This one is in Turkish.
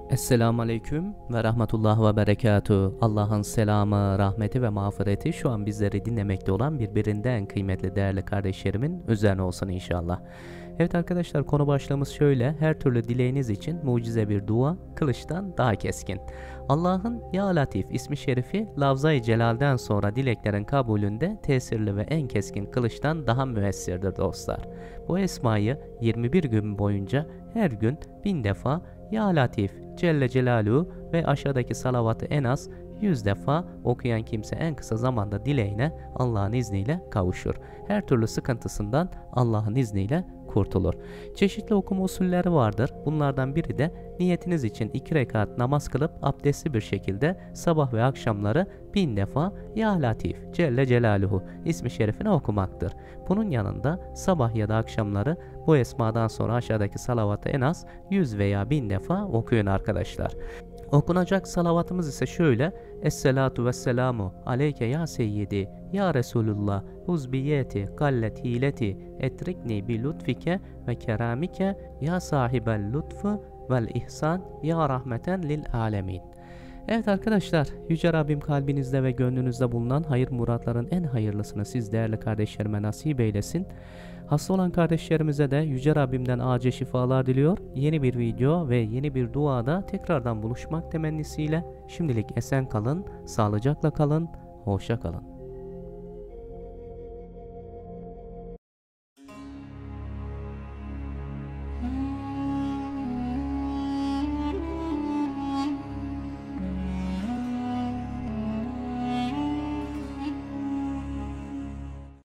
Esselamu Aleyküm ve Rahmetullah ve Berekatuhu. Allah'ın selamı, rahmeti ve mağfireti şu an bizleri dinlemekte olan birbirinden kıymetli değerli kardeşlerimin üzerine olsun inşallah. Evet arkadaşlar, konu başlığımız şöyle: her türlü dileğiniz için mucize bir dua, kılıçtan daha keskin. Allah'ın Ya Latif ismi şerifi lafzayı celalden sonra dileklerin kabulünde tesirli ve en keskin kılıçtan daha müessirdir dostlar. Bu esmayı 21 gün boyunca her gün 1000 defa Ya Latif Celle Celaluhu ve aşağıdaki salavatı en az 100 defa okuyan kimse en kısa zamanda dileğine Allah'ın izniyle kavuşur. Her türlü sıkıntısından Allah'ın izniyle kurtulur. Çeşitli okuma usulleri vardır. Bunlardan biri de niyetiniz için 2 rekat namaz kılıp abdestli bir şekilde sabah ve akşamları 1000 defa Ya Latif Celle Celaluhu ismi şerifini okumaktır. Bunun yanında sabah ya da akşamları bu esmadan sonra aşağıdaki salavatı en az 100 veya 1000 defa okuyun arkadaşlar. Okunacak salavatımız ise şöyle: Esselatu vesselamu aleyke ya seyyidi ya Resulullah huzbiyeti gallet hileti etrikni bi lütfike ve keramike ya sahibel lütfu vel ihsan ya rahmeten lil alemin. Evet arkadaşlar, Yüce Rabbim kalbinizde ve gönlünüzde bulunan hayır muratların en hayırlısını siz değerli kardeşlerime nasip eylesin. Hasta olan kardeşlerimize de Yüce Rabbimden acil şifalar diliyor. Yeni bir video ve yeni bir duada tekrardan buluşmak temennisiyle şimdilik esen kalın, sağlıcakla kalın, hoşça kalın.